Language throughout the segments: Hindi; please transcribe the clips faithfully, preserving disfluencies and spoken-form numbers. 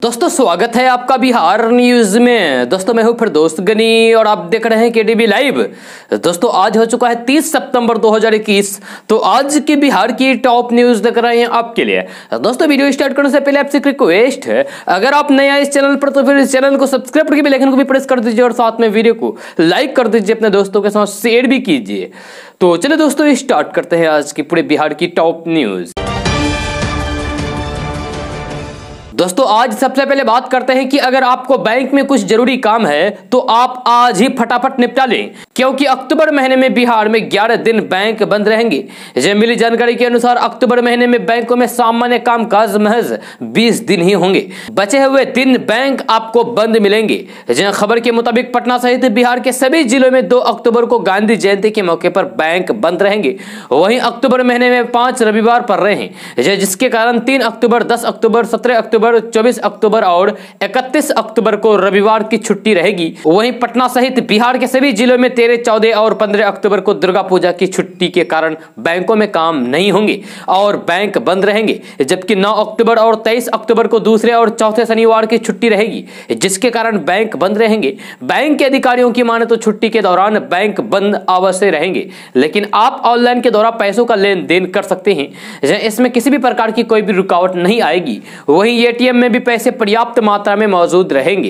दोस्तों स्वागत है आपका बिहार न्यूज में। दोस्तों मैं हूं फिर दोस्त गनी और आप देख रहे हैं केडीबी लाइव। दोस्तों आज हो चुका है तीस सितंबर दो हज़ार इक्कीस। तो आज की बिहार की टॉप न्यूज देख रहे हैं आपके लिए। दोस्तों वीडियो स्टार्ट करने से पहले आपसे रिक्वेस्ट है, अगर आप नए आए इस चैनल पर तो फिर इस चैनल को सब्सक्राइब करके बेल आइकन को भी प्रेस कर दीजिए और साथ में वीडियो को लाइक कर दीजिए, अपने दोस्तों के साथ शेयर भी कीजिए। तो चलिए दोस्तों स्टार्ट करते हैं आज की पूरे बिहार की टॉप न्यूज। दोस्तों आज सबसे पहले बात करते हैं कि अगर आपको बैंक में कुछ जरूरी काम है तो आप आज ही फटाफट निपटा लें, क्योंकि अक्टूबर महीने में बिहार में ग्यारह दिन बैंक बंद रहेंगे। जब मिली जानकारी के अनुसार अक्टूबर महीने में बैंकों में सामान्य कामकाज महज बीस दिन ही होंगे। बचे हुए दिन बैंक आपको बंद मिलेंगे। जहां खबर के मुताबिक पटना सहित बिहार के सभी जिलों में दो अक्टूबर को गांधी जयंती के मौके पर बैंक बंद रहेंगे। वहीं अक्टूबर महीने में पांच रविवार पड़ रहे हैं, जिसके कारण तीन अक्टूबर, दस अक्टूबर, सत्रह अक्टूबर, चौबीस अक्टूबर और इकतीस अक्टूबर को रविवार की छुट्टी रहेगी। वहीं पटना सहित बिहार के सभी जिलों में तेरह, चौदह और पंद्रह अक्टूबर को दुर्गा पूजा की छुट्टी के कारण बैंकों में काम नहीं होंगे और बैंक बंद रहेंगे। जबकि नौ अक्टूबर और तेईस अक्टूबर को दूसरे और चौथे शनिवार की छुट्टी रहेगी, जिसके कारण बैंक बंद रहेंगे। बैंक के अधिकारियों की माने तो छुट्टी के दौरान बैंक बंद अवश्य रहेंगे, लेकिन आप ऑनलाइन के द्वारा पैसों का लेन देन कर सकते हैं। इसमें किसी भी प्रकार की कोई भी रुकावट नहीं आएगी। वहीं एटीएम में भी पैसे पर्याप्त मात्रा में मौजूद रहेंगे।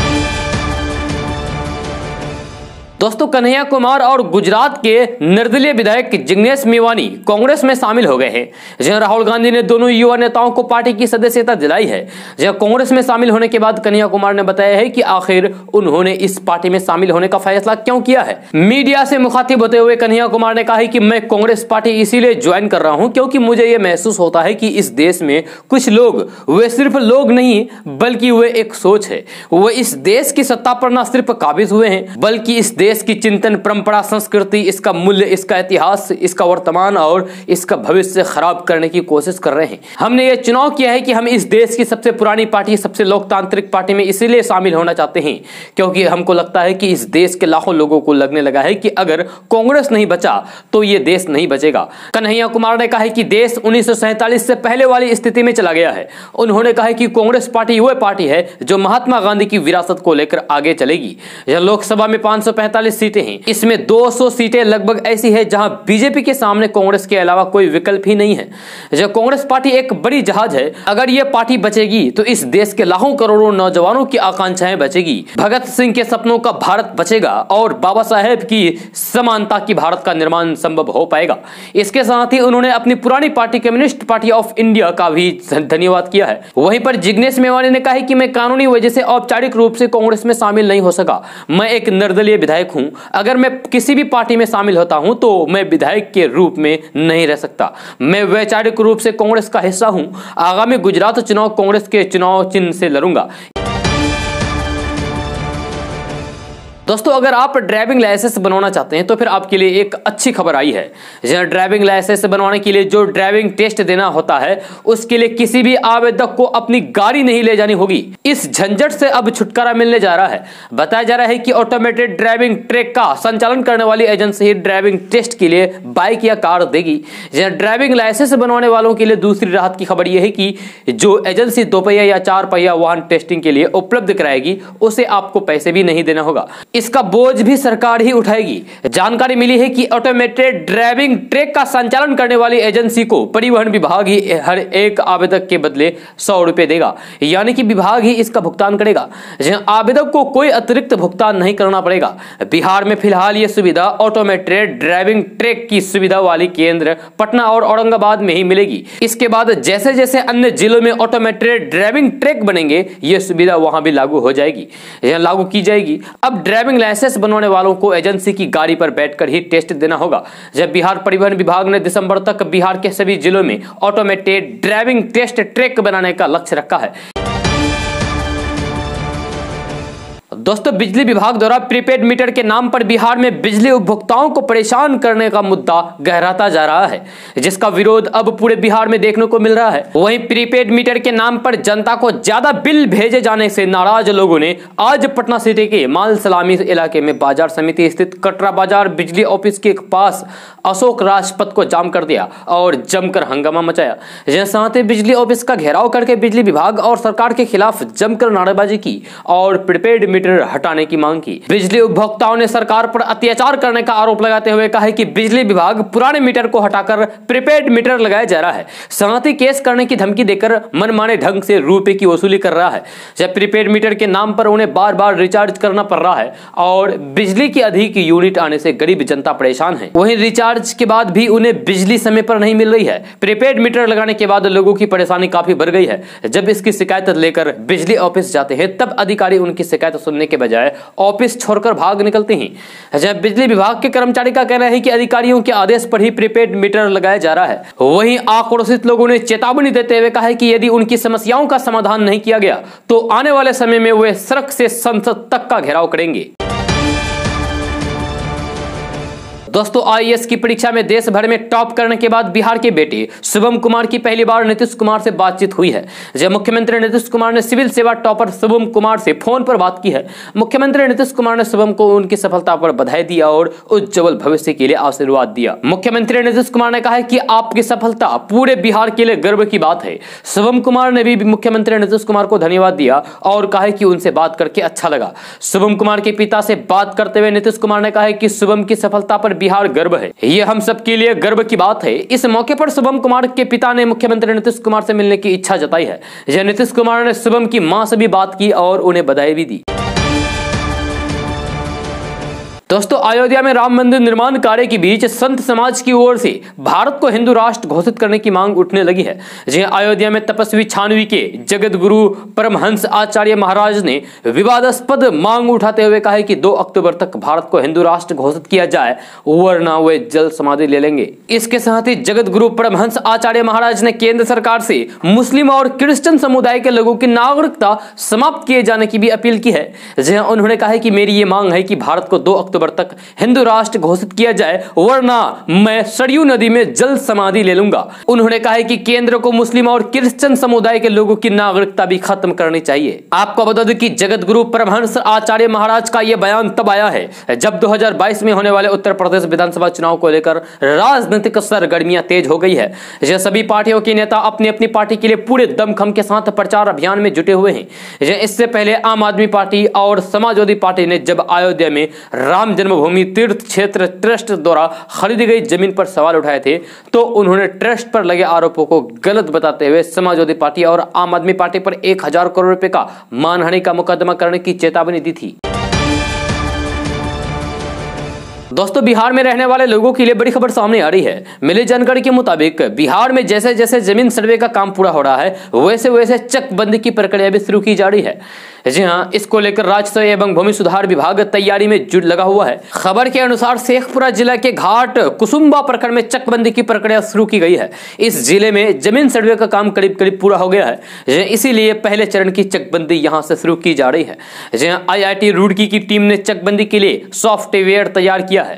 दोस्तों कन्हैया कुमार और गुजरात के निर्दलीय विधायक जिग्नेश मेवानी कांग्रेस में शामिल हो गए हैं। जहां राहुल गांधी ने दोनों युवा नेताओं को पार्टी की सदस्यता दिलाई है। जहां कांग्रेस में शामिल होने के बाद कन्हैया कुमार ने बताया है कि आखिर उन्होंने इस पार्टी में शामिल होने का फैसला क्यों किया है। मीडिया से मुखातिब होते हुए कन्हैया कुमार ने कहा है कि मैं कांग्रेस पार्टी इसीलिए ज्वाइन कर रहा हूं क्योंकि मुझे यह महसूस होता है कि इस देश में कुछ लोग, वे सिर्फ लोग नहीं बल्कि वे एक सोच है। वे इस देश की सत्ता पर न सिर्फ काबिज हुए हैं बल्कि इस देश की चिंतन, परंपरा, संस्कृति, इसका मूल्य, इसका इतिहास, इसका वर्तमान और इसका भविष्य खराब करने की कोशिश कर रहे हैं। हमने ये चुनाव किया है कि हम इस देश की सबसे पुरानी पार्टी, सबसे लोकतांत्रिक पार्टी में इसीलिए शामिल होना चाहते हैं क्योंकि हमको लगता है कि इस देश के लाखों लोगों को लगने लगा है कि अगर कांग्रेस नहीं बचा तो ये देश नहीं बचेगा। कन्हैया कुमार ने कहा है कि देश उन्नीस सौ सैंतालीस से पहले वाली स्थिति में चला गया है। उन्होंने कहा है कि कांग्रेस पार्टी वह पार्टी है जो महात्मा गांधी की विरासत को लेकर आगे चलेगी। यह लोकसभा में पांच सौ पैंतालीस सीटें हैं, इसमें दो सौ सीटें लगभग ऐसी है जहां बीजेपी के सामने कांग्रेस के अलावा कोई विकल्प ही नहीं है। जब कांग्रेस पार्टी एक बड़ी जहाज है, अगर यह पार्टी बचेगी तो इस देश के लाखों करोड़ों नौजवानों की आकांक्षाएं बचेगी, भगत सिंह के सपनों का भारत बचेगा और बाबा साहेब की समानता की भारत का निर्माण संभव हो पाएगा। इसके साथ ही उन्होंने अपनी पुरानी party communist party of India का भी धन्यवाद किया है। वहीं पर जिग्नेश मेवानी ने कहा है कि मैं कानूनी वजह से औपचारिक रूप से कांग्रेस में शामिल नहीं हो सका। मैं एक निर्दलीय विधायक हूं। अगर मैं किसी भी पार्टी में शामिल होता हूं तो मैं विधायक के रूप में नहीं रह सकता। मैं वैचारिक रूप से कांग्रेस का हिस्सा हूं। आगामी गुजरात चुनाव कांग्रेस के चुनाव चिन्ह से लड़ूंगा। दोस्तों अगर आप ड्राइविंग लाइसेंस बनवाना चाहते हैं तो फिर आपके लिए एक अच्छी खबर आई है। जहां ड्राइविंग लाइसेंस बनवाने के लिए जो ड्राइविंग टेस्ट देना होता है उसके लिए किसी भी आवेदक को अपनी गाड़ी नहीं ले जानी होगी। इस झंझट से अब छुटकारा मिलने जा रहा है। बताया जा रहा है कि ऑटोमेटेड ड्राइविंग ट्रैक का संचालन करने वाली एजेंसी ड्राइविंग टेस्ट के लिए बाइक या कार देगी। जहां ड्राइविंग लाइसेंस बनवाने वालों के लिए दूसरी राहत की खबर यह है कि जो एजेंसी दो पहिया या चार पहिया वाहन टेस्टिंग के लिए उपलब्ध कराएगी उसे आपको पैसे भी नहीं देना होगा। इसका बोझ भी सरकार ही उठाएगी। जानकारी मिली है कि ऑटोमेटेड ड्राइविंग ट्रैक का संचालन करने वाली एजेंसी को परिवहन विभाग ही हर एक आवेदक के बदले सौ रुपए देगा, यानी कि विभाग ही इसका भुगतान करेगा। जहां आवेदक को कोई अतिरिक्त भुगतान नहीं करना पड़ेगा। बिहार में फिलहाल यह सुविधा ऑटोमेटेड ड्राइविंग ट्रैक की सुविधा वाली केंद्र पटना और औरंगाबाद में ही मिलेगी। इसके बाद जैसे जैसे अन्य जिलों में ऑटोमेटेड ड्राइविंग ट्रैक बनेंगे यह सुविधा वहां भी लागू हो जाएगी, लागू की जाएगी। अब ड्राइविंग लाइसेंस बनवाने वालों को एजेंसी की गाड़ी पर बैठकर ही टेस्ट देना होगा। जब बिहार परिवहन विभाग ने दिसंबर तक बिहार के सभी जिलों में ऑटोमेटेड ड्राइविंग टेस्ट ट्रैक बनाने का लक्ष्य रखा है। दोस्तों, बिजली विभाग द्वारा प्रीपेड मीटर के नाम पर बिहार में बिजली उपभोक्ताओं को परेशान करने का मुद्दा गहराता जा रहा है, जिसका विरोध अब पूरे बिहार में देखने को मिल रहा है। वहीं प्रीपेड मीटर के नाम पर जनता को ज्यादा बिल भेजे जाने से नाराज लोगों ने आज पटना सिटी के माल सलामी इलाके में बाजार समिति स्थित कटरा बाजार बिजली ऑफिस के पास अशोक राजपथ को जाम कर दिया और जमकर हंगामा मचाया। जिसके साथ ही बिजली ऑफिस का घेराव करके बिजली विभाग और सरकार के खिलाफ जमकर नारेबाजी की और प्रीपेड मीटर हटाने की मांग की। बिजली उपभोक्ताओं ने सरकार पर अत्याचार करने का आरोप लगाते हुए कहा कि बिजली विभाग पुराने मीटर को हटाकर प्रीपेड मीटर लगाया जा रहा है, साथ ही केस करने की धमकी देकर मनमाने ढंग से रुपए की वसूली कर रहा है। जब प्रीपेड मीटर के नाम पर उन्हें बार बार रिचार्ज करना पड़ रहा है और बिजली की अधिक यूनिट आने से गरीब जनता परेशान है। वहीं रिचार्ज के बाद भी उन्हें बिजली समय पर नहीं मिल रही है। प्रीपेड मीटर लगाने के बाद लोगों की परेशानी काफी बढ़ गई है। जब इसकी शिकायत लेकर बिजली ऑफिस जाते हैं तब अधिकारी उनकी शिकायत सुनने के बजाय ऑफिस छोड़कर भाग निकलते हैं। जब बिजली विभाग के कर्मचारी का कहना है कि अधिकारियों के आदेश पर ही प्रीपेड मीटर लगाया जा रहा है। वहीं आक्रोशित लोगों ने चेतावनी देते हुए कहा कि यदि उनकी समस्याओं का समाधान नहीं किया गया तो आने वाले समय में वे सड़क से संसद तक का घेराव करेंगे। दोस्तों, आई ए एस की परीक्षा में देश भर में टॉप करने के बाद बिहार के बेटे शुभम कुमार की पहली बार नीतीश कुमार से बातचीत हुई है। जब मुख्यमंत्री नीतीश कुमार ने सिविल सेवा टॉपर शुभम कुमार से फोन पर बात की है। मुख्यमंत्री नीतीश कुमार ने शुभम को उनकी सफलता पर बधाई दी और उज्जवल भविष्य के लिए आशीर्वाद दिया। मुख्यमंत्री नीतीश कुमार ने कहा कि आपकी सफलता पूरे बिहार के लिए गर्व की बात है। शुभम कुमार ने भी मुख्यमंत्री नीतीश कुमार को धन्यवाद दिया और कहा कि उनसे बात करके अच्छा लगा। शुभम कुमार के पिता से बात करते हुए नीतीश कुमार ने कहा कि शुभम की सफलता पर बिहार गर्व है, ये हम सबके लिए गर्व की बात है। इस मौके पर शुभम कुमार के पिता ने मुख्यमंत्री नीतीश कुमार से मिलने की इच्छा जताई है। यह नीतीश कुमार ने शुभम की मां से भी बात की और उन्हें बधाई भी दी। दोस्तों, अयोध्या में राम मंदिर निर्माण कार्य के बीच संत समाज की ओर से भारत को हिंदू राष्ट्र घोषित करने की मांग उठने लगी है। जी अयोध्या में तपस्वी छानवी के जगत गुरु परमहंस आचार्य महाराज ने विवादास्पद मांग उठाते हुए कहा है कि दो अक्टूबर तक भारत को हिंदू राष्ट्र घोषित किया जाए, वरना वे जल समाधि ले लेंगे। इसके साथ ही जगत गुरु परमहंस आचार्य महाराज ने केंद्र सरकार से मुस्लिम और क्रिश्चियन समुदाय के लोगों की नागरिकता समाप्त किए जाने की भी अपील की है। जी उन्होंने कहा है कि मेरी ये मांग है कि भारत को दो अक्टूबर तक हिंदू राष्ट्र घोषित किया जाए, वरना मैं सरयू नदी में जल समाधि ले लूंगा। उन्होंने कहा है कि केंद्र को मुस्लिम और क्रिश्चियन समुदाय के लोगों की नागरिकता भी खत्म करनी चाहिए। आपको बता दूं कि जगत गुरु परमहंस आचार्य महाराज का यह बयान तब आया है जब दो हज़ार बाईस में होने वाले उत्तर प्रदेश विधानसभा चुनाव को लेकर राजनीतिक सरगर्मियां तेज हो गई है। यह सभी पार्टियों के नेता अपनी अपनी पार्टी के लिए पूरे दमखम के साथ प्रचार अभियान में जुटे हुए हैं। इससे पहले आम आदमी पार्टी और समाजवादी पार्टी ने जब अयोध्या में राम जन्मभूमि तीर्थ क्षेत्र ट्रस्ट द्वारा खरीदी गई जमीन पर सवाल उठाए थे तो उन्होंने ट्रस्ट पर लगे आरोपों को गलत बताते हुए समाजवादी पार्टी और आम आदमी पार्टी पर एक हजार करोड़ रुपए का मानहानि का मुकदमा करने की चेतावनी दी थी। दोस्तों, बिहार में रहने वाले लोगों के लिए बड़ी खबर सामने आ रही है। मिली जानकारी के मुताबिक बिहार में जैसे जैसे जमीन सर्वे का काम पूरा हो रहा है वैसे वैसे चकबंदी की प्रक्रिया भी शुरू की जा रही है। जी हाँ, इसको लेकर राजस्व एवं भूमि सुधार विभाग तैयारी में जुट लगा हुआ है। खबर के अनुसार शेखपुरा जिला के घाट कुसुम्बा प्रखंड में चकबंदी की प्रक्रिया शुरू की गई है। इस जिले में जमीन सर्वे का काम करीब करीब पूरा हो गया है, इसीलिए पहले चरण की चकबंदी यहां से शुरू की जा रही है। जी हाँ, आई आई टी रुड़की की टीम ने चकबंदी के लिए सॉफ्टवेयर तैयार किया है।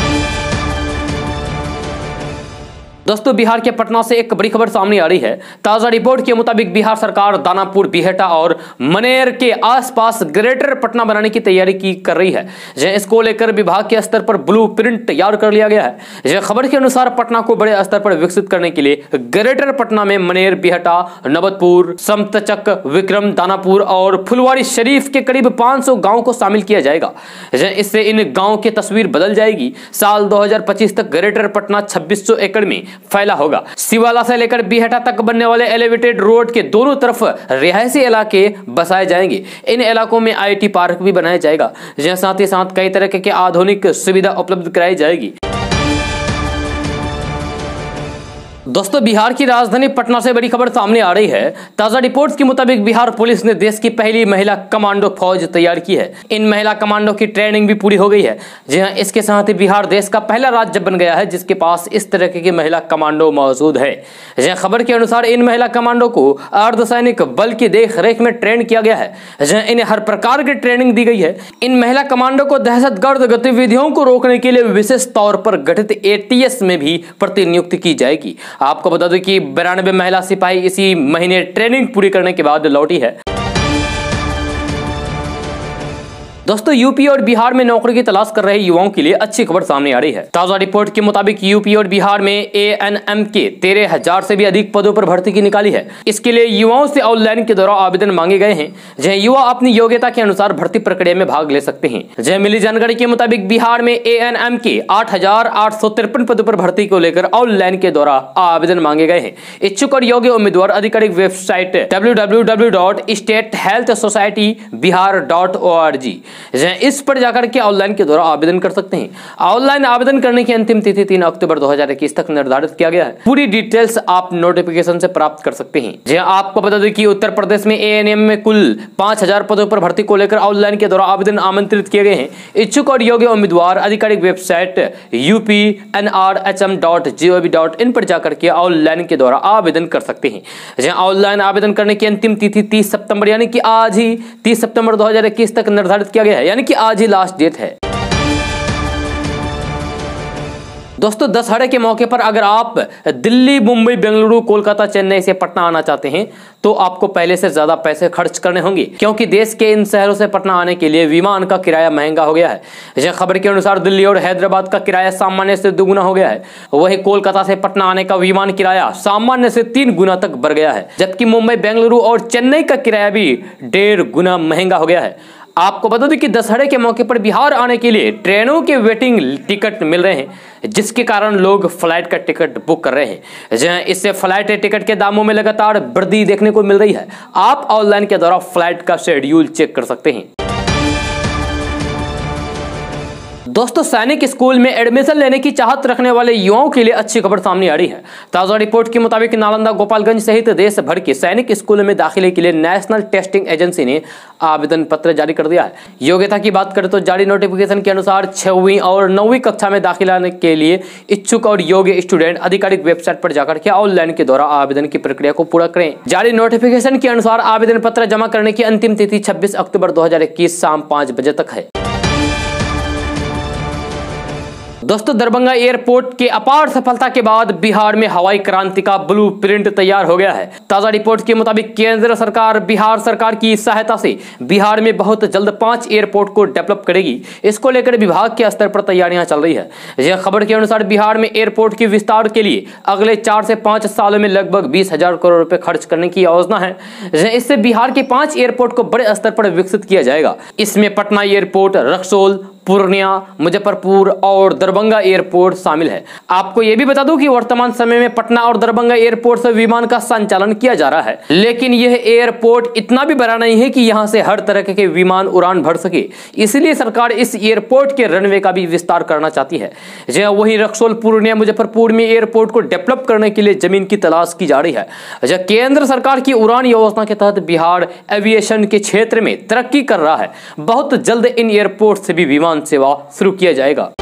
दोस्तों, बिहार के पटना से एक बड़ी खबर सामने आ रही है। ताजा रिपोर्ट के मुताबिक बिहार सरकार दानापुर, बिहेटा और मनेर के आसपास ग्रेटर पटना बनाने की तैयारी की कर रही है। इसको लेकर विभाग के स्तर पर ब्लूप्रिंट तैयार कर लिया गया है। खबर के अनुसार पटना को बड़े स्तर पर विकसित करने के लिए ग्रेटर पटना में मनेर, बिहेटा, नबतपुर, समतचक, विक्रम, दानापुर और फुलवारी शरीफ के करीब पांच सौ गाँव को शामिल किया जाएगा। इससे इन गाँव की तस्वीर बदल जाएगी। साल दो हजार पच्चीस तक ग्रेटर पटना छब्बीस सौ एकड़ में फैला होगा। सिवाला से लेकर बिहेटा तक बनने वाले एलिवेटेड रोड के दोनों तरफ रिहायशी इलाके बसाए जाएंगे। इन इलाकों में आई आई टी पार्क भी बनाया जाएगा, जहां साथ ही साथ कई तरह के आधुनिक सुविधा उपलब्ध कराई जाएगी। दोस्तों, बिहार की राजधानी पटना से बड़ी खबर सामने आ रही है। ताजा रिपोर्ट्स के मुताबिक बिहार पुलिस ने देश की पहली महिला कमांडो फौज तैयार की है। इन महिला कमांडो की ट्रेनिंग भी पूरी हो गई है। जी हां, इसके साथ ही बिहार देश का पहला राज्य बन गया है जिसके पास इस तरह की महिला कमांडो मौजूद है। जी हां, खबर के अनुसार इन महिला कमांडो को अर्धसैनिक बल की देख रेख में ट्रेन किया गया है। जी हां, इन्हें हर प्रकार की ट्रेनिंग दी गई है। इन महिला कमांडो को दहशतगर्द गतिविधियों को रोकने के लिए विशेष तौर पर गठित एटीएस में भी प्रतिनियुक्ति की जाएगी। आपको बता दें कि बिरानवे महिला सिपाही इसी महीने ट्रेनिंग पूरी करने के बाद लौटी है। दोस्तों, यूपी और बिहार में नौकरी की तलाश कर रहे युवाओं के लिए अच्छी खबर सामने आ रही है। ताजा रिपोर्ट के मुताबिक यूपी और बिहार में एएनएम के तेरह हजार से भी अधिक पदों पर भर्ती की निकाली है। इसके लिए युवाओं से ऑनलाइन के द्वारा आवेदन मांगे गए हैं, जहां युवा अपनी योग्यता के अनुसार भर्ती प्रक्रिया में भाग ले सकते हैं। जहां मिली जानकारी के मुताबिक बिहार में एएनएम के आठ हजार आठ सौ तिरपन पदों पर भर्ती को लेकर ऑनलाइन के द्वारा आवेदन मांगे गए हैं। इच्छुक और योग्य उम्मीदवार आधिकारिक website W W W dot state health society Bihar dot O R G इस पर जाकर के ऑनलाइन के द्वारा आवेदन कर सकते हैं। ऑनलाइन आवेदन करने की अंतिम तिथि तीन अक्टूबर दो हजार इक्कीस तक निर्धारित किया गया है। पूरी डिटेल्स आप नोटिफिकेशन से प्राप्त कर सकते हैं। जी आपको बता दें कि उत्तर प्रदेश में एएनएम में कुल पांच हजार पदों पर भर्ती को लेकर ऑनलाइन के द्वारा आवेदन आमंत्रित किए गए हैं। इच्छुक और योग्य उम्मीदवार आधिकारिक website UP N R H M dot G O V dot in पर जाकर के ऑनलाइन के द्वारा आवेदन कर सकते हैं। जहां ऑनलाइन आवेदन करने की अंतिम तिथि तीस सितंबर यानी कि आज ही तीस सितंबर दो हजार इक्कीस तक निर्धारित किया गया है, यानी कि आज ही लास्ट डेट है। दोस्तों, दशहरे के मौके पर अगर आप दिल्ली, मुंबई, बेंगलुरु, कोलकाता, चेन्नई से पटना आना चाहते हैं तो आपको पहले से ज्यादा पैसे खर्च करने होंगे, क्योंकि देश के इन शहरों से पटना आने के लिए विमान का किराया महंगा हो गया है। यह खबर के अनुसार दिल्ली और हैदराबाद का किराया सामान्य से दुगुना हो गया है। वहीं कोलकाता से पटना आने का विमान किराया सामान्य से तीन गुना तक बढ़ गया है, जबकि मुंबई, बेंगलुरु और चेन्नई का किराया भी डेढ़ गुना महंगा हो गया है। आपको बता दें कि दशहरे के मौके पर बिहार आने के लिए ट्रेनों के वेटिंग टिकट मिल रहे हैं, जिसके कारण लोग फ्लाइट का टिकट बुक कर रहे हैं। जहां इससे फ्लाइट टिकट के दामों में लगातार वृद्धि देखने को मिल रही है। आप ऑनलाइन के द्वारा फ्लाइट का शेड्यूल चेक कर सकते हैं। दोस्तों, सैनिक स्कूल में एडमिशन लेने की चाहत रखने वाले युवाओं के लिए अच्छी खबर सामने आ रही है। ताजा रिपोर्ट के मुताबिक नालंदा, गोपालगंज सहित देश भर के सैनिक स्कूल में दाखिले के लिए नेशनल टेस्टिंग एजेंसी ने आवेदन पत्र जारी कर दिया है। योग्यता की बात करें तो जारी नोटिफिकेशन के अनुसार छठवीं और नौवीं कक्षा में दाखिला लेने के लिए इच्छुक और योग्य स्टूडेंट आधिकारिक वेबसाइट पर जाकर के ऑनलाइन के द्वारा आवेदन की प्रक्रिया को पूरा करें। जारी नोटिफिकेशन के अनुसार आवेदन पत्र जमा करने की अंतिम तिथि छब्बीस अक्टूबर दो हजार इक्कीस शाम पांच बजे तक है। दोस्तों, दरभंगा एयरपोर्ट के अपार सफलता के बाद बिहार में हवाई क्रांति का ब्लूप्रिंट तैयार हो गया है। ताजा रिपोर्ट के मुताबिक केंद्र सरकार बिहार सरकार की सहायता से बिहार में बहुत जल्द पांच एयरपोर्ट को डेवलप करेगी। इसको लेकर विभाग के स्तर पर तैयारियां चल रही है। यह खबर के अनुसार बिहार में एयरपोर्ट के विस्तार के लिए अगले चार से पांच सालों में लगभग बीस हजार करोड़ रुपए खर्च करने की योजना है। इससे बिहार के पांच एयरपोर्ट को बड़े स्तर पर विकसित किया जाएगा। इसमें पटना एयरपोर्ट, रक्सौल, पूर्णिया, मुजफ्फरपुर और दरभंगा एयरपोर्ट शामिल है। आपको यह भी बता दूं कि वर्तमान समय में पटना और दरभंगा एयरपोर्ट से विमान का संचालन किया जा रहा है, लेकिन यह एयरपोर्ट इतना भी बड़ा नहीं है कि यहां से हर तरह के विमान उड़ान भर सके। इसलिए सरकार इस एयरपोर्ट के रनवे का भी विस्तार करना चाहती है। जहां वही रक्सौल, पूर्णिया, मुजफ्फरपुर में एयरपोर्ट को डेवलप करने के लिए जमीन की तलाश की जा रही है। जहां केंद्र सरकार की उड़ान योजना के तहत बिहार एविएशन के क्षेत्र में तरक्की कर रहा है। बहुत जल्द इन एयरपोर्ट से भी विमान सेवा शुरू किया जाएगा।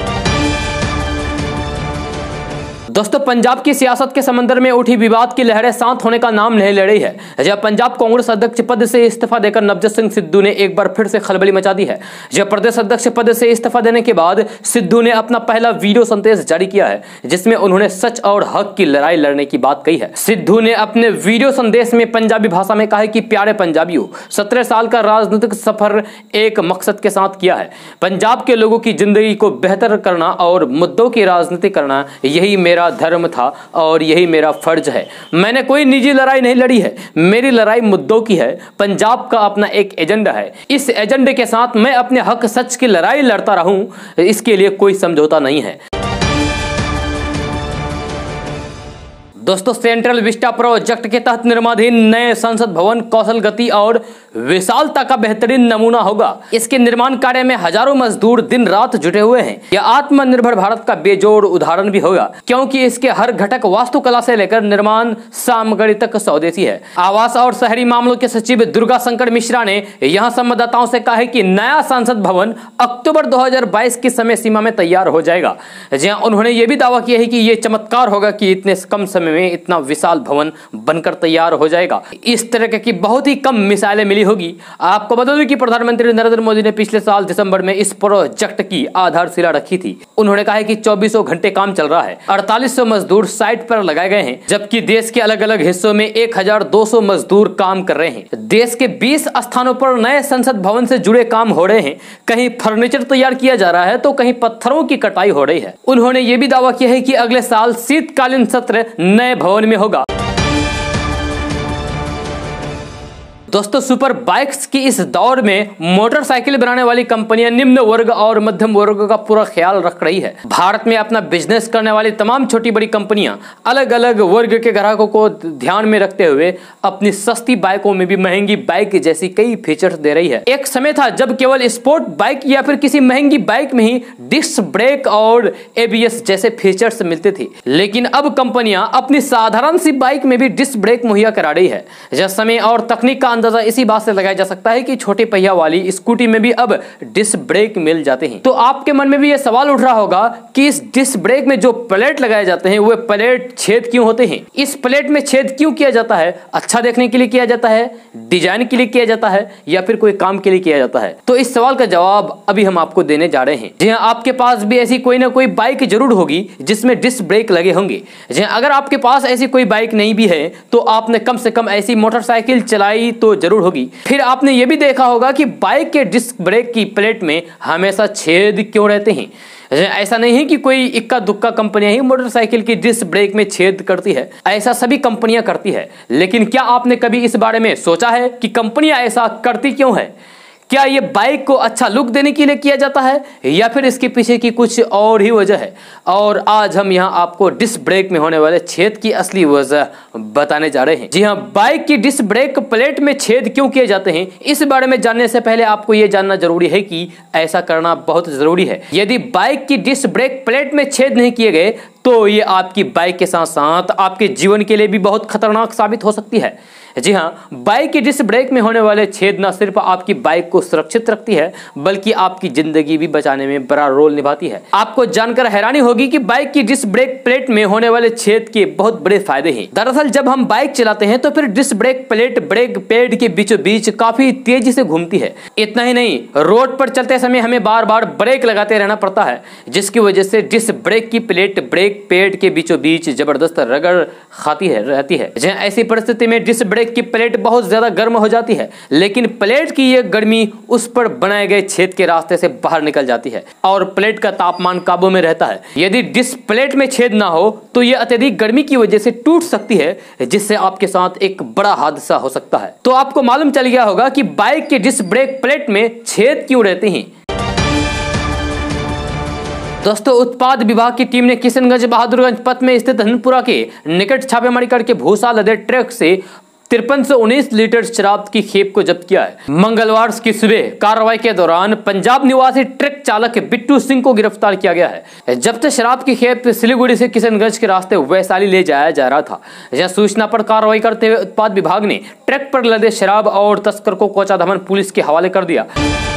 दोस्तों, पंजाब की सियासत के समंदर में उठी विवाद की लहरें शांत होने का नाम नहीं ले रही है। जब पंजाब कांग्रेस अध्यक्ष पद से इस्तीफा देकर नवजोत सिंह सिद्धू ने एक बार फिर से खलबली मचा दी है। जब प्रदेश अध्यक्ष पद से इस्तीफा देने के बाद सिद्धू ने अपना पहला वीडियो संदेश जारी किया है, जिसमें उन्होंने सच और हक की लड़ाई लड़ने की बात कही है। सिद्धू ने अपने वीडियो संदेश में पंजाबी भाषा में कहा है कि प्यारे पंजाबियों, सत्रह साल का राजनीतिक सफर एक मकसद के साथ किया है। पंजाब के लोगों की जिंदगी को बेहतर करना और मुद्दों की राजनीति करना, यही मेरा धर्म था और यही मेरा फर्ज है। मैंने कोई निजी लड़ाई नहीं लड़ी है, मेरी लड़ाई मुद्दों की है। पंजाब का अपना एक एजेंडा है, इस एजेंडे के साथ मैं अपने हक सच की लड़ाई लड़ता रहूं, इसके लिए कोई समझौता नहीं है। दोस्तों सेंट्रल विस्टा प्रोजेक्ट के तहत निर्माणाधीन नए संसद भवन कौशल गति और विशालता का बेहतरीन नमूना होगा। इसके निर्माण कार्य में हजारों मजदूर दिन रात जुटे हुए हैं। यह आत्मनिर्भर भारत का बेजोड़ उदाहरण भी होगा, क्योंकि इसके हर घटक वास्तुकला से लेकर निर्माण सामग्री तक स्वदेशी है। आवास और शहरी मामलों के सचिव दुर्गा शंकर मिश्रा ने यहां संवाददाताओं से कहा है कि नया संसद भवन अक्टूबर दो हजार बाईस की समय सीमा में तैयार हो जाएगा। जहां उन्होंने ये भी दावा किया है कि यह चमत्कार होगा कि इतने कम समय में इतना विशाल भवन बनकर तैयार हो जाएगा। इस तरह की बहुत ही कम मिसाइलें मिली होगी। आपको बता दूं कि प्रधानमंत्री नरेंद्र मोदी ने पिछले साल दिसंबर में इस प्रोजेक्ट की आधारशिला रखी थी। उन्होंने कहा है कि चौबीसों घंटे काम चल रहा है, अड़तालीस सौ मजदूर साइट पर लगाए गए हैं, जबकि देश के अलग अलग हिस्सों में एक हजार दो सौ मजदूर काम कर रहे हैं। देश के बीस स्थानों पर नए संसद भवन से जुड़े काम हो रहे हैं। कहीं फर्नीचर तैयार किया जा रहा है तो कहीं पत्थरों की कटाई हो रही है। उन्होंने ये भी दावा किया है कि अगले साल शीतकालीन सत्र नए भवन में होगा। दोस्तों सुपर बाइक्स की इस दौर में मोटरसाइकिल बनाने वाली कंपनियां निम्न वर्ग और मध्यम वर्ग का पूरा ख्याल रख रही है। भारत में अपना बिजनेस करने वाली तमाम छोटी बड़ी कंपनियां अलग अलग वर्ग के ग्राहकों को ध्यान में रखते हुए अपनी सस्ती बाइकों में भी महंगी बाइक जैसी कई फीचर्स दे रही है। एक समय था जब केवल स्पोर्ट बाइक या फिर किसी महंगी बाइक में ही डिस्क ब्रेक और एबीएस जैसे फीचर्स मिलते थे, लेकिन अब कंपनियां अपनी साधारण सी बाइक में भी डिस्क ब्रेक मुहैया करा रही है। जब समय और तकनीक का अंदाजा इसी बात से लगाया जा सकता है कि छोटे पहिया वाली स्कूटी में भी अब डिस्क ब्रेक मिल जाते हैं। तो आपके मन में भी यह सवाल उठ रहा होगा कि इस डिस्क ब्रेक में जो प्लेट लगाए जाते हैं वे प्लेट छेद क्यों होते हैं? इस प्लेट में छेद क्यों किया जाता है? अच्छा देखने के लिए किया जाता है, डिजाइन के लिए किया जाता है, या फिर कोई काम के लिए किया जाता है? तो इस सवाल का जवाब अभी हम आपको देने जा रहे हैं। जी हाँ, आपके पास भी ऐसी कोई ना कोई बाइक जरूर होगी जिसमें डिस्क ब्रेक लगे होंगे। जी हाँ, अगर आपके पास ऐसी कोई बाइक नहीं भी है तो आपने कम से कम ऐसी मोटरसाइकिल चलाई तो जरूर होगी। फिर आपने यह भी देखा होगा कि बाइक के डिस्क ब्रेक की प्लेट में हमेशा छेद क्यों रहते हैं। ऐसा नहीं है कि कोई इक्का दुक्का कंपनियां ही मोटरसाइकिल की डिस्क ब्रेक में छेद करती है, ऐसा सभी कंपनियां करती है। लेकिन क्या आपने कभी इस बारे में सोचा है कि कंपनियां ऐसा करती क्यों है? क्या ये बाइक को अच्छा लुक देने के लिए किया जाता है या फिर इसके पीछे की कुछ और ही वजह है? और आज हम यहाँ आपको डिस्क ब्रेक में होने वाले छेद की असली वजह बताने जा रहे हैं। जी हाँ, बाइक की डिस्क ब्रेक प्लेट में छेद क्यों किए जाते हैं, इस बारे में जानने से पहले आपको ये जानना जरूरी है कि ऐसा करना बहुत जरूरी है। यदि बाइक की डिस्क ब्रेक प्लेट में छेद नहीं किए गए तो ये आपकी बाइक के साथ साथ आपके जीवन के लिए भी बहुत खतरनाक साबित हो सकती है। जी हाँ, बाइक की डिस्क ब्रेक में होने वाले छेद न सिर्फ आपकी बाइक को सुरक्षित रखती है बल्कि आपकी जिंदगी भी बचाने में बड़ा रोल निभाती है। आपको जानकर हैरानी होगी कि बाइक की डिस्क ब्रेक प्लेट में होने वाले छेद के बहुत बड़े फायदे हैं। दरअसल जब हम बाइक चलाते हैं तो फिर disc brake plate brake pad के बीचों बीच काफी तेजी से घूमती है। इतना ही नहीं, रोड पर चलते समय हमें बार बार ब्रेक लगाते रहना पड़ता है, जिसकी वजह से डिस्क ब्रेक की प्लेट ब्रेक पैड के बीचों बीच जबरदस्त रगड़ खाती है रहती है। ऐसी परिस्थिति में डिस्क ब्रेक की प्लेट बहुत ज्यादा गर्म हो जाती है, लेकिन प्लेट की यह गर्मी उस पर बनाए गए छेद के रास्ते से बाहर निकल जाती है और प्लेट का तापमान काबू में रहता है। यदि डिस्क प्लेट में छेद ना हो तो यह अत्यधिक गर्मी की वजह से टूट सकती है, जिससे आपके साथ एक बड़ा हादसा हो सकता है। तो आपको मालूम चल गया होगा कि बाइक के डिस्क ब्रेक प्लेट में छेद क्यों रहते हैं। दोस्तों, उत्पाद विभाग की टीम ने किशनगंज बहादुरगंज पथ में स्थित धनपुरा के निकट छापेमारी करके भूसा लदे ट्रक से तिरपन सौ उन्नीस लीटर शराब की खेप को जब्त किया है। मंगलवार की सुबह कार्रवाई के दौरान पंजाब निवासी ट्रक चालक बिट्टू सिंह को गिरफ्तार किया गया है। जब्त शराब की खेप सिलीगुड़ी से किशनगंज के रास्ते वैशाली ले जाया जा रहा था। यह सूचना पर कार्रवाई करते हुए उत्पाद विभाग ने ट्रक पर लदे शराब और तस्कर को कोचाधामन पुलिस के हवाले कर दिया।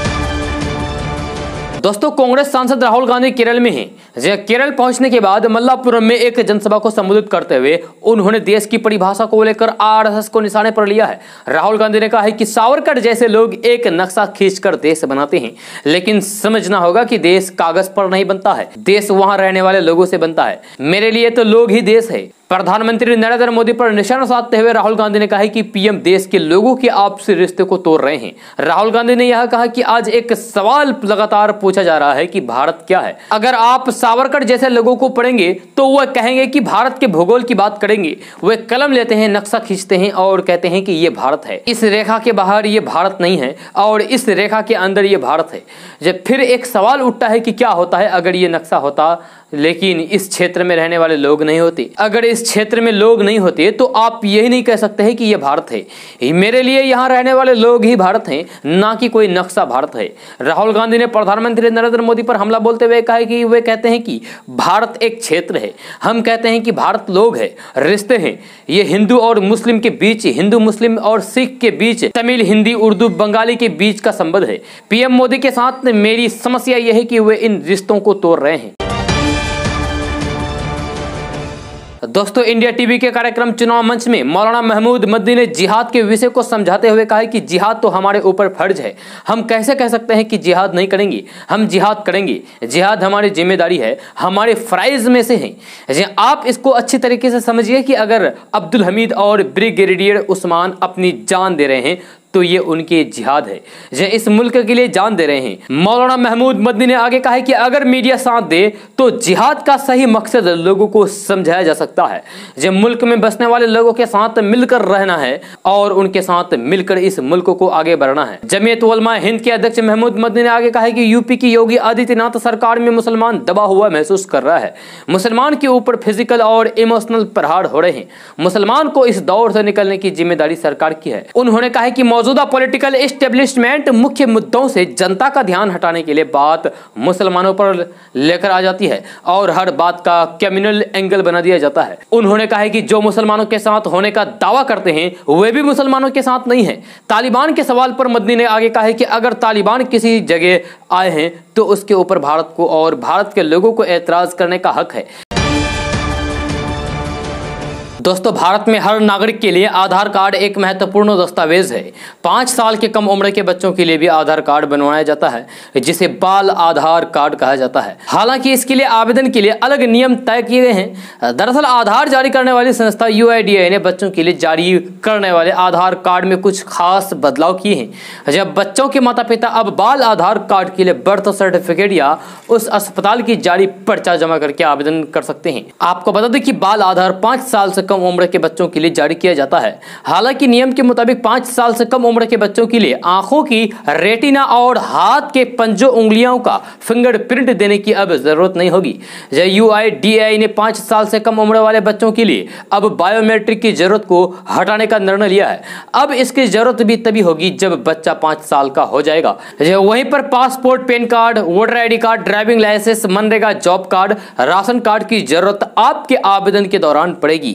दोस्तों, कांग्रेस सांसद राहुल गांधी केरल में हैं। केरल पहुंचने के बाद मल्लापुरम में एक जनसभा को संबोधित करते हुए उन्होंने देश की परिभाषा को लेकर आरएसएस को निशाने पर लिया है। राहुल गांधी ने कहा है कि सावरकर जैसे लोग एक नक्शा खींचकर देश बनाते हैं, लेकिन समझना होगा कि देश कागज पर नहीं बनता है, देश वहां रहने वाले लोगों से बनता है। मेरे लिए तो लोग ही देश है। प्रधानमंत्री नरेंद्र मोदी पर निशाना साधते हुए राहुल गांधी ने कहा कि पीएम देश के लोगों के आपसी रिश्ते को तोड़ रहे हैं। राहुल गांधी ने यह कहा कि आज एक सवाल लगातार पूछा जा रहा है कि भारत क्या है। अगर आप सावरकर जैसे लोगों को पढ़ेंगे तो वह कहेंगे कि भारत के भूगोल की बात करेंगे। वे कलम लेते हैं, नक्शा खींचते हैं और कहते हैं कि ये भारत है। इस रेखा के बाहर ये भारत नहीं है और इस रेखा के अंदर ये भारत है। जब फिर एक सवाल उठता है कि क्या होता है अगर ये नक्शा होता लेकिन इस क्षेत्र में रहने वाले लोग नहीं होते। अगर इस क्षेत्र में लोग नहीं होते तो आप यही नहीं कह सकते हैं कि यह भारत है। मेरे लिए यहाँ रहने वाले लोग ही भारत हैं, ना कि कोई नक्शा भारत है। राहुल गांधी ने प्रधानमंत्री नरेंद्र मोदी पर हमला बोलते हुए कहा कि वे कहते हैं कि भारत एक क्षेत्र है, हम कहते हैं कि भारत लोग है, रिश्ते हैं। ये हिंदू और मुस्लिम के बीच, हिंदू मुस्लिम और सिख के बीच, तमिल हिंदी उर्दू बंगाली के बीच का संबंध है। पीएम मोदी के साथ मेरी समस्या यह है कि वे इन रिश्तों को तोड़ रहे हैं। दोस्तों, इंडिया टीवी के कार्यक्रम चुनाव मंच में मौलाना महमूद मदनी ने जिहाद के विषय को समझाते हुए कहा कि जिहाद तो हमारे ऊपर फर्ज है। हम कैसे कह सकते हैं कि जिहाद नहीं करेंगे? हम जिहाद करेंगे। जिहाद हमारी जिम्मेदारी है, हमारे फ्राइज में से है। आप इसको अच्छी तरीके से समझिए कि अगर अब्दुल हमीद और ब्रिगेडियर उस्मान अपनी जान दे रहे हैं तो ये उनके जिहाद है, जो इस मुल्क के लिए जान दे रहे हैं। मौलाना महमूद मदनी ने आगे कहा है कि अगर मीडिया साथ दे तो जिहाद का सही मकसद लोगों को समझाया जा सकता है। जो मुल्क में बसने वाले लोगों के साथ मिलकर रहना है और उनके साथ मिलकर इस मुल्क को आगे बढ़ना है। जमीयत उलमा हिंद के अध्यक्ष महमूद मदनी ने आगे कहा है कि यूपी की योगी आदित्यनाथ सरकार में मुसलमान दबा हुआ महसूस कर रहा है। मुसलमान के ऊपर फिजिकल और इमोशनल प्रहार हो रहे हैं। मुसलमान को इस दौर से निकलने की जिम्मेदारी सरकार की है। उन्होंने कहा कि मौजूदा पॉलिटिकल एस्टेब्लिशमेंट मुख्य मुद्दों से जनता का ध्यान हटाने के लिए बात मुसलमानों पर लेकर आ जाती है और हर बात का कम्युनल एंगल बना दिया जाता है। उन्होंने कहा है कि जो मुसलमानों के साथ होने का दावा करते हैं वे भी मुसलमानों के साथ नहीं है। तालिबान के सवाल पर मदनी ने आगे कहा है कि अगर तालिबान किसी जगह आए हैं तो उसके ऊपर भारत को और भारत के लोगों को एतराज करने का हक है। दोस्तों, भारत में हर नागरिक के लिए आधार कार्ड एक महत्वपूर्ण दस्तावेज है। पाँच साल के कम उम्र के बच्चों के लिए भी आधार कार्ड बनवाया जाता है, जिसे बाल आधार कार्ड कहा जाता है। हालांकि इसके लिए आवेदन के लिए अलग नियम तय किए गए हैं। दरअसल आधार जारी करने वाली संस्था यू आई डी ए आई ने बच्चों के लिए जारी करने वाले आधार कार्ड में कुछ खास बदलाव किए हैं। जब बच्चों के माता पिता अब बाल आधार कार्ड के लिए बर्थ सर्टिफिकेट या उस अस्पताल की जारी पर्चा जमा करके आवेदन कर सकते हैं। आपको बता दें कि बाल आधार पाँच साल से कम उम्र के बच्चों के लिए जारी किया जाता है। हालांकि नियम के मुताबिक पाँच साल से कम उम्र के बच्चों के लिए आंखों की रेटिना और हाथ के पंजों उंगलियों का फिंगरप्रिंट देने की अब जरूरत नहीं होगी। यू आई डी ए आई ने पाँच साल से कम उम्र वाले बच्चों के लिए अब बायोमेट्रिक की जरूरत को हटाने का निर्णय लिया है। अब इसकी जरूरत भी तभी होगी जब बच्चा पाँच साल का हो जाएगा। वहीं पर passport, PAN card, voter I D card, driving licence, MNREGA job card, ration card की जरूरत आपके आवेदन के दौरान पड़ेगी।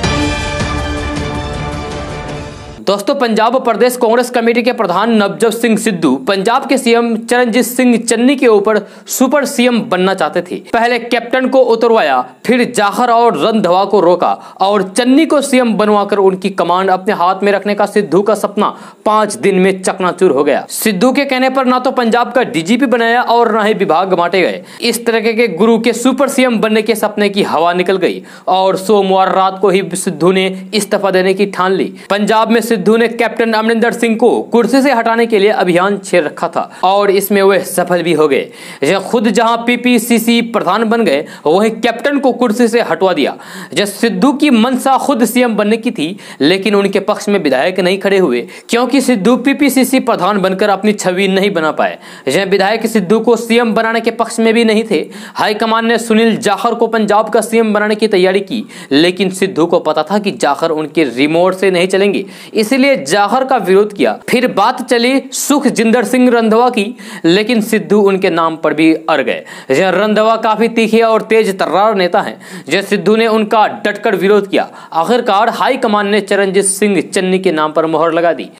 दोस्तों, पंजाब प्रदेश कांग्रेस कमेटी के प्रधान नवजोत सिंह सिद्धू पंजाब के सीएम चरणजीत सिंह चन्नी के ऊपर सुपर सीएम बनना चाहते थे। पहले कैप्टन को उतरवाया, फिर जाखर और रंधावा को रोका और चन्नी को सीएम बनवाकर उनकी कमांड अपने हाथ में रखने का सिद्धू का सपना पांच दिन में चकनाचूर हो गया। सिद्धू के कहने पर ना तो पंजाब का डी जी पी बनाया और ना ही विभाग बांटे गए। इस तरह के गुरु के सुपर सीएम बनने के सपने की हवा निकल गई और सोमवार रात को ही सिद्धू ने इस्तीफा देने की ठान ली। पंजाब में सिद्धू ने कैप्टन अमरिंदर सिंह को कुर्सी से हटाने के लिए अभियान छेड़ रखा था और इसमें वे सफल भी हो गए। खुद जहां पी पी सी सी प्रधान बन गए, वहीं कैप्टन को कुर्सी से हटवा दिया। जब सिद्धू की मनसा खुद सीएम बनने की थी, लेकिन उनके पक्ष में विधायक नहीं खड़े हुए क्योंकि Sidhu P P C C प्रधान बनकर अपनी छवि नहीं बना पाए। यह विधायक सिद्धू को सीएम बनाने के पक्ष में भी नहीं थे। हाईकमान ने सुनील जाखर को पंजाब का सीएम बनाने की तैयारी की, लेकिन सिद्धू को पता था कि जाखर उनके रिमोट से नहीं चलेंगे, इसलिए जाखर का विरोध किया। फिर बात चली सुखजिंदर सिंह रंधावा की, लेकिन सिद्धू उनके नाम पर भी अड़ गए। रंधावा काफी तीखे और तेज तर्रार नेता हैं। जब सिद्धू ने उनका डटकर विरोध किया, आखिरकार हाईकमान ने चरणजीत सिंह चन्नी के नाम पर मोहर लगा दी।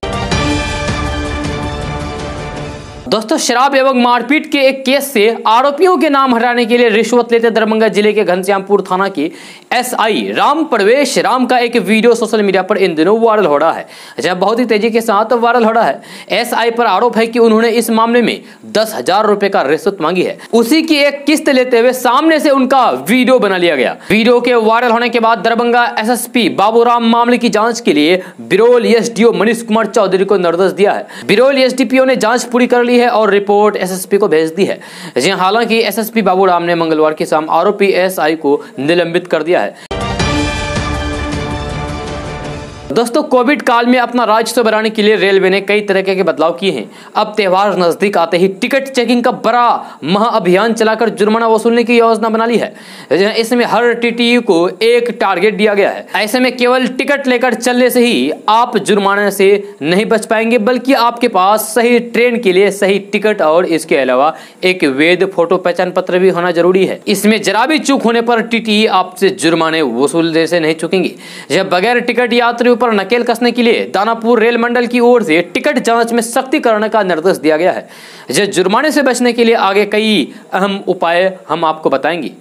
दोस्तों, शराब एवं मारपीट के एक केस से आरोपियों के नाम हटाने के लिए रिश्वत लेते दरभंगा जिले के घनश्यामपुर थाना के एस आई राम प्रवेश राम का एक वीडियो सोशल मीडिया पर इन दिनों वायरल हो रहा है। जब बहुत ही तेजी के साथ वायरल हो रहा है। एस आई पर आरोप है कि उन्होंने इस मामले में दस हजार रुपए का रिश्वत मांगी है। उसी की एक किस्त लेते हुए सामने से उनका वीडियो बना लिया गया। वीडियो के वायरल होने के बाद Darbhanga S S P Baburam मामले की जांच के लिए Birol S D O Manish Kumar Chaudhary को निर्देश दिया है। Birol S D P O ने जांच पूरी कर ली है और रिपोर्ट एस एस पी को भेज दी है। जी हालांकि एस एस पी बाबूराम ने मंगलवार की शाम आरोपी एस आई को निलंबित कर दिया है। दोस्तों, कोविड काल में अपना राजस्व बढ़ाने के लिए रेलवे ने कई तरह के बदलाव किए हैं। अब त्योहार नजदीक आते ही टिकट चेकिंग का बड़ा महाअभियान चलाकर जुर्माना वसूलने की योजना बना ली है। इसमें हर टीटीई को एक टारगेट दिया गया है। ऐसे में केवल टिकट लेकर चलने से ही आप जुर्माने से नहीं बच पाएंगे, बल्कि आपके पास सही ट्रेन के लिए सही टिकट और इसके अलावा एक वैध फोटो पहचान पत्र भी होना जरूरी है। इसमें जरा भी चूक होने पर टीटीई आपसे जुर्माने वसूलने से नहीं चूकेंगे। जब बगैर टिकट यात्रियों पर नकेल कसने के लिए दानापुर रेल मंडल की ओर से टिकट जांच में सख्ती करने का निर्देश दिया गया है। जब जुर्माने से बचने के लिए आगे कई अहम उपाय हम आपको बताएंगे।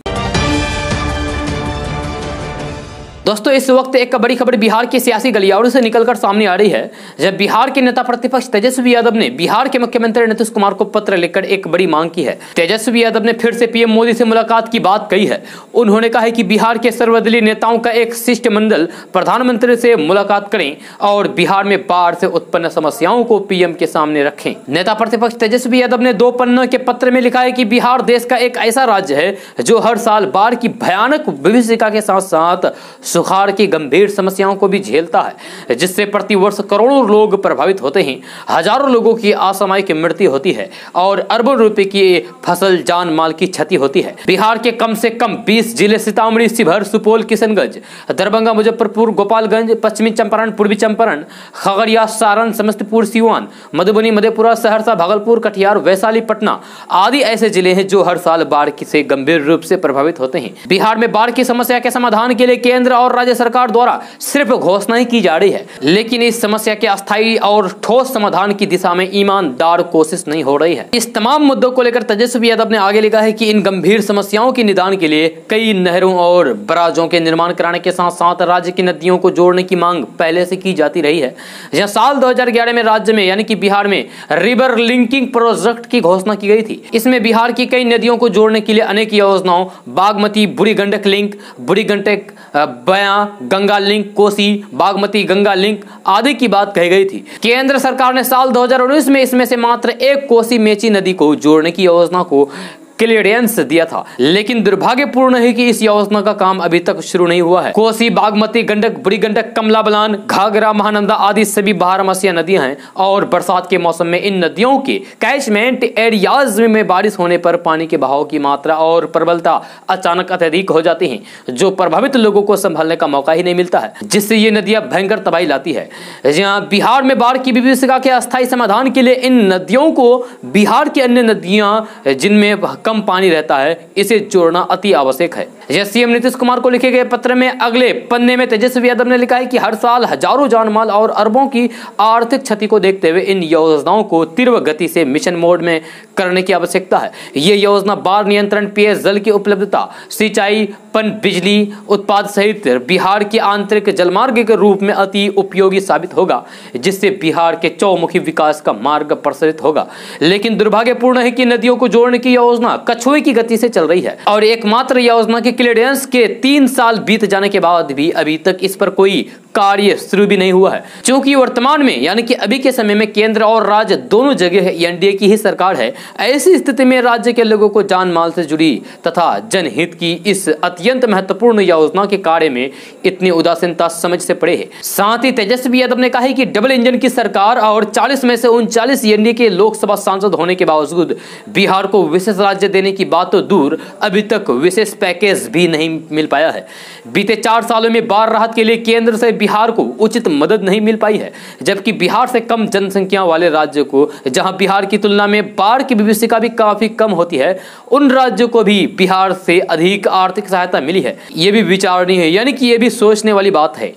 दोस्तों, इस वक्त एक बड़ी खबर बिहार की सियासी गलियारों से निकलकर सामने आ रही है। जब बिहार के नेता प्रतिपक्ष तेजस्वी यादव ने बिहार के मुख्यमंत्री नीतीश कुमार को पत्र लिखकर एक बड़ी मांग की है। तेजस्वी यादव ने फिर से पीएम मोदी से मुलाकात की बात कही है। उन्होंने कहा है कि बिहार के सर्वदलीय नेताओं का एक शिष्टमंडल प्रधानमंत्री से मुलाकात करें और बिहार में बाढ़ से उत्पन्न समस्याओं को पीएम के सामने रखें। नेता प्रतिपक्ष तेजस्वी यादव ने दो पन्नों के पत्र में लिखा है कि बिहार देश का एक ऐसा राज्य है जो हर साल बाढ़ की भयानक विभीषिका के साथ साथ सुखाड़ की गंभीर समस्याओं को भी झेलता है, जिससे प्रति वर्ष करोड़ों लोग प्रभावित होते हैं। हजारों लोगों की असामयिक मृत्यु होती है और अरबों रुपए की फसल जान माल की क्षति होती है। बिहार के कम से कम बीस जिले सीतामढ़ी, शिवहर, सुपौल, किशनगंज, दरभंगा, मुजफ्फरपुर, गोपालगंज, पश्चिमी चंपारण, पूर्वी चंपारण, खगड़िया, सारण, समस्तीपुर, सीवान, मधुबनी, मधेपुरा, सहरसा, भागलपुर, कटिहार, वैशाली, पटना आदि ऐसे जिले हैं जो हर साल बाढ़ से गंभीर रूप से प्रभावित होते हैं। बिहार में बाढ़ की समस्या के समाधान के लिए केंद्र और राज्य सरकार द्वारा सिर्फ घोषणा ही की जा रही है, लेकिन इस समस्या के अस्थायी और ठोस समाधान की दिशा में ईमानदार कोशिश नहीं हो रही है। इस तमाम मुद्दों को लेकर तेजस्वी यादव ने आगे लिखा है कि इन गंभीर समस्याओं के निदान के लिए कई नहरों और बराजों के निर्माण कराने के साथ साथ राज्य की नदियों को जोड़ने की मांग पहले से की जाती रही है। जहां साल दो हजार ग्यारह में राज्य में यानी कि बिहार में रिवर लिंकिंग प्रोजेक्ट की घोषणा की गई थी। इसमें बिहार की कई नदियों को जोड़ने के लिए अनेक योजनाओं बागमती बूढ़ी Gandak link, Burhi Gandak Baya Ganga link, Kosi Bagmati Ganga link आदि की बात कही गई थी। केंद्र सरकार ने साल दो हजार उन्नीस में इसमें से मात्र एक कोसी मेची नदी को जोड़ने की योजना को क्लियरेंस दिया था, लेकिन दुर्भाग्यपूर्ण है कि इस योजना का काम अभी तक शुरू नहीं हुआ है। कोसी, बागमती, गंडक, बुढ़ी गंडक, कमला बलान, घाघरा, महानंदा आदि सभी बारहमासिया नदियां हैं और बरसात के मौसम में इन नदियों के कैचमेंट एरियाज में बारिश होने पर पानी के बहाव की मात्रा और प्रबलता अचानक अत्यधिक हो जाती है, जो प्रभावित लोगों को संभालने का मौका ही नहीं मिलता है, जिससे ये नदियां भयंकर तबाही लाती है। जहाँ बिहार में बाढ़ की विभीषिका के अस्थायी समाधान के लिए इन नदियों को बिहार की अन्य नदियां जिनमें कम पानी रहता है इसे जोड़ना अति आवश्यक है। जैसे सीएम नीतीश कुमार को लिखे गए पत्र में अगले पन्ने में तेजस्वी यादव ने लिखा है कि हर साल हजारों जानमाल और अरबों की आर्थिक क्षति को देखते हुए इन योजनाओं को तीव्र गति से मिशन मोड में करने की आवश्यकता है। ये योजना बाढ़ नियंत्रण, पेयजल की उपलब्धता, सिंचाई, पन बिजली उत्पाद सहित बिहार के आंतरिक जलमार्ग के रूप में अति उपयोगी साबित होगा, जिससे बिहार के चौमुखी विकास का मार्ग प्रसारित होगा। लेकिन दुर्भाग्यपूर्ण है कि नदियों को जोड़ने की योजना कछुए की गति से चल रही है और एकमात्र योजना की क्लियरेंस के तीन साल बीत जाने के बाद भी अभी तक इस पर कोई कार्य शुरू भी नहीं हुआ है। क्योंकि वर्तमान में यानी कि अभी के समय में केंद्र और राज्य दोनों जगह एनडीए की ही सरकार है। ऐसी स्थिति में राज्य के लोगों को जान माल से जुड़ी तथा जनहित की इस अत्यंत महत्वपूर्ण योजना के कार्य में इतनी उदासीनता समझ से पड़े है। साथ ही तेजस्वी यादव ने कहा है कि डबल इंजन की सरकार और चालीस में से उनचालीस एनडीए के लोकसभा सांसद होने के बावजूद बिहार को विशेष राज्य देने की बात तो दूर, अभी तक विशेष पैकेज भी नहीं मिल पाया है। बीते चार सालों में बाढ़ राहत के लिए केंद्र से बिहार को उचित मदद नहीं मिल पाई है, जबकि बिहार से कम जनसंख्या वाले राज्य को, जहां बिहार की तुलना में बाढ़ की विभीषिका भी काफी कम होती है, उन राज्यों को भी बिहार से अधिक आर्थिक सहायता मिली है। यह भी विचारणीय है, यानी कि यह भी सोचने वाली बात है।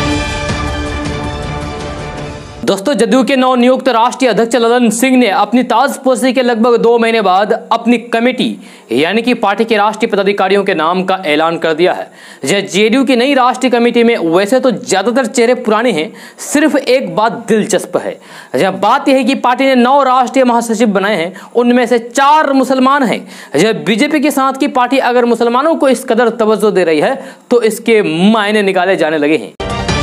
दोस्तों, जदयू के नवनियुक्त राष्ट्रीय अध्यक्ष ललन सिंह ने अपनी ताजपोशी के लगभग दो महीने बाद अपनी कमेटी यानी कि पार्टी के राष्ट्रीय पदाधिकारियों के नाम का ऐलान कर दिया है। जेडीयू की नई राष्ट्रीय कमेटी में वैसे तो ज्यादातर चेहरे पुराने हैं, सिर्फ एक बात दिलचस्प है। जब बात यह है कि पार्टी ने नौ राष्ट्रीय महासचिव बनाए हैं, उनमें से चार मुसलमान हैं। जब बीजेपी के साथ की पार्टी अगर मुसलमानों को इस कदर तवज्जो दे रही है तो इसके मायने निकाले जाने लगे हैं।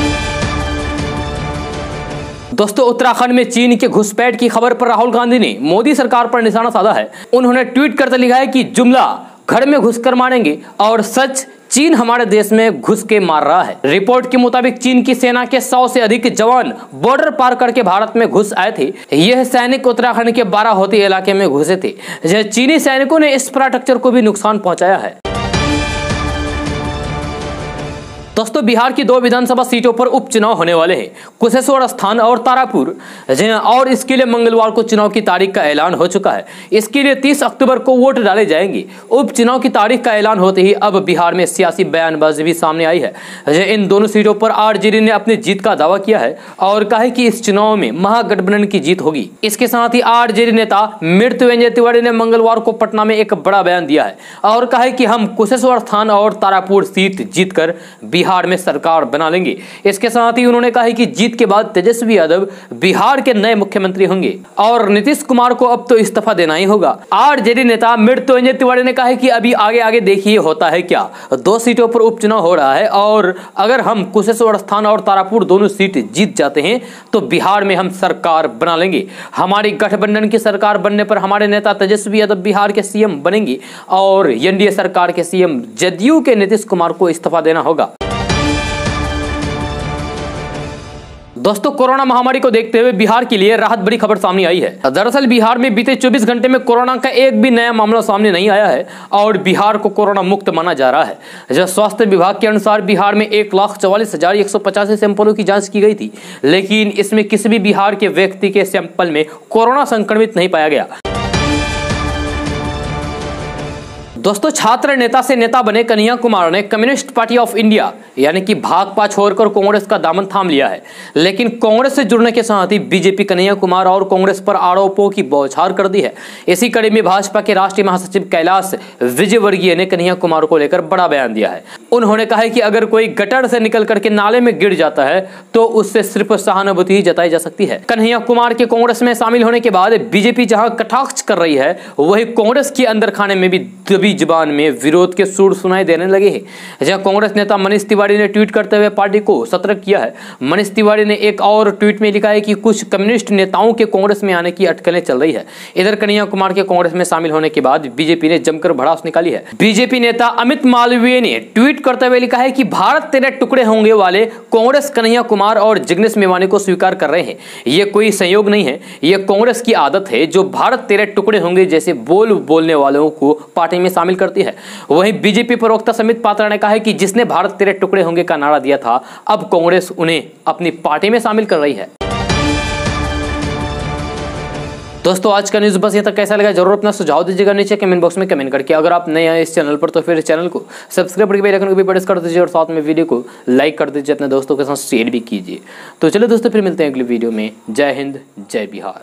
दोस्तों, उत्तराखंड में चीन के घुसपैठ की खबर पर राहुल गांधी ने मोदी सरकार पर निशाना साधा है। उन्होंने ट्वीट करते लिखा है कि जुमला घर में घुसकर मारेंगे और सच चीन हमारे देश में घुस के मार रहा है। रिपोर्ट के मुताबिक चीन की सेना के सौ से अधिक जवान बॉर्डर पार करके भारत में घुस आए थे। यह सैनिक उत्तराखंड के बाराहोती इलाके में घुसे थे, जहां चीनी सैनिकों ने इंफ्रास्ट्रक्चर को भी नुकसान पहुंचाया है। दोस्तों, बिहार की दो विधानसभा सीटों पर उपचुनाव होने वाले हैं, कुशेश्वर स्थान और तारापुर, और इसके लिए मंगलवार को चुनाव की तारीख का ऐलान हो चुका है। इसके लिए तीस अक्टूबर को वोट डाले जाएंगे। उपचुनाव की तारीख का ऐलान होते ही अब बिहार में सियासी बयानबाजी भी सामने आई है। इन दोनों सीटों पर आरजेडी ने अपनी जीत का दावा किया है और कहा है कि इस चुनाव में महागठबंधन की जीत होगी। इसके साथ ही आरजेडी नेता मृत्युंजय तिवारी ने मंगलवार को पटना में एक बड़ा बयान दिया है और कहा है कि हम कुशेश्वर स्थान और तारापुर सीट जीतकर बिहार में सरकार बना लेंगे। इसके साथ ही उन्होंने कहा कि जीत के बाद तेजस्वी यादव बिहार के नए मुख्यमंत्री होंगे और नीतीश कुमार को अब तो इस्तीफा देना ही होगा। आरजेडी नेता मृत्युंजय तिवारी ने कहा कि अभी आगे आगे देखिए होता है क्या। दो सीटों पर उपचुनाव हो रहा है और अगर हम कुशेश्वर स्थान और तारापुर दोनों सीट जीत जाते हैं तो बिहार में हम सरकार बना लेंगे। हमारी गठबंधन की सरकार बनने पर हमारे नेता तेजस्वी यादव बिहार के सीएम बनेंगे और एनडीए सरकार के सीएम जदयू के नीतीश कुमार को इस्तीफा देना होगा। दोस्तों, कोरोना महामारी को देखते हुए बिहार के लिए राहत बड़ी खबर सामने आई है। दरअसल बिहार में बीते चौबीस घंटे में कोरोना का एक भी नया मामला सामने नहीं आया है और बिहार को कोरोना मुक्त माना जा रहा है। जब स्वास्थ्य विभाग के अनुसार बिहार में एक लाख चौवालीस हजार एक सौ पचासी सैंपलों की जांच की गई थी, लेकिन इसमें किसी भी बिहार के व्यक्ति के सैंपल में कोरोना संक्रमित नहीं पाया गया। दोस्तों, छात्र नेता से नेता बने कन्हैया कुमार ने कम्युनिस्ट पार्टी ऑफ इंडिया यानी कि भाकपा छोड़कर कांग्रेस का दामन थाम लिया है, लेकिन कांग्रेस से जुड़ने के साथ ही बीजेपी कन्हैया कुमार और कांग्रेस पर आरोपों की बौछार कर दी है। इसी कड़ी में भाजपा के राष्ट्रीय महासचिव कैलाश विजयवर्गीय ने कन्हैया कुमार को लेकर बड़ा बयान दिया है। उन्होंने कहा है कि अगर कोई गटर से निकल करके नाले में गिर जाता है तो उससे सिर्फ सहानुभूति ही जताई जा सकती है। कन्हैया कुमार के कांग्रेस में शामिल होने के बाद बीजेपी जहां कटाक्ष कर रही है, वही कांग्रेस के अंदर खाने में भी दबी जुबान में विरोध के सुर सुनाई देने लगे हैं। जहां कांग्रेस नेता मनीष तिवारी ने ट्वीट करते हुए पार्टी को सतर्क किया है। मनीष तिवारी ने एक और ट्वीट में लिखा है कि कुछ कम्युनिस्ट नेताओं के कांग्रेस में आने की अटकलें चल रही है। इधर कन्हैया कुमार के कांग्रेस में शामिल होने के बाद बीजेपी ने जमकर भड़ास निकाली है। बीजेपी नेता अमित मालवीय ने ट्वीट करते हुए लिखा है कि भारत तेरे टुकड़े होंगे वाले कांग्रेस कन्हैया कुमार और जिग्नेश मेवानी को स्वीकार कर रहे हैं। यह कोई संयोग नहीं है, यह कांग्रेस की आदत है जो भारत तेरे टुकड़े होंगे जैसे बोल बोलने वालों को पार्टी में शामिल करती है। वहीं बीजेपी प्रवक्ता समित पात्रा ने कहा है कि जिसने भारत तेरे टुकड़े होंगे का नारा दिया था, अब कांग्रेस उन्हें अपनी पार्टी में शामिल कर रही है। दोस्तों, आज का न्यूज़ बस यहाँ तक। कैसा लगा जरूर अपना सुझाव दीजिएगा नीचे कमेंट बॉक्स में कमेंट करके। अगर आप नए आए इस चैनल पर तो फिर इस चैनल को सब्सक्राइब करके बेल आइकन को भी प्रेस कर दीजिए और साथ में वीडियो को लाइक कर दीजिए, अपने दोस्तों के साथ शेयर भी कीजिए। तो चलो दोस्तों, फिर मिलते हैं अगली वीडियो में। जय हिंद, जय बिहार।